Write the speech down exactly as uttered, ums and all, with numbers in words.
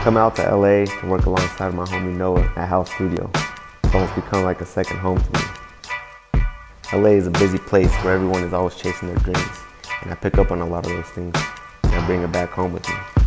come out to L A to work alongside my homie Noah at House Studio. It's almost become like a second home to me. L A is a busy place where everyone is always chasing their dreams, and I pick up on a lot of those things, and I bring it back home with me.